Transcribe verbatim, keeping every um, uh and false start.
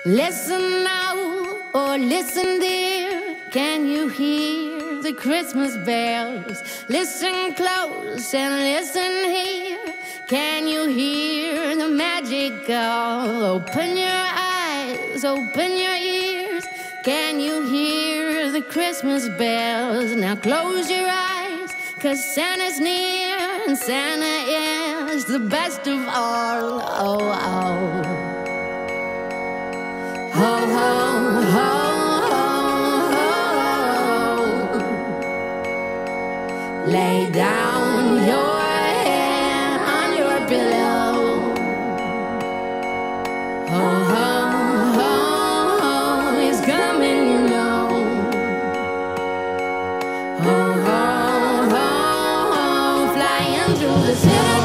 Listen now, or listen dear, can you hear the Christmas bells? Listen close and listen here, can you hear the magic call? Open your eyes, open your ears, can you hear the Christmas bells? Now close your eyes, 'cause Santa's near, and Santa is the best of all. Oh, oh. Ho, ho, ho, ho, ho. Lay down your head on your pillow. Ho, ho, ho, ho, he's coming, you know. Ho, ho, ho, ho, flying through the sky.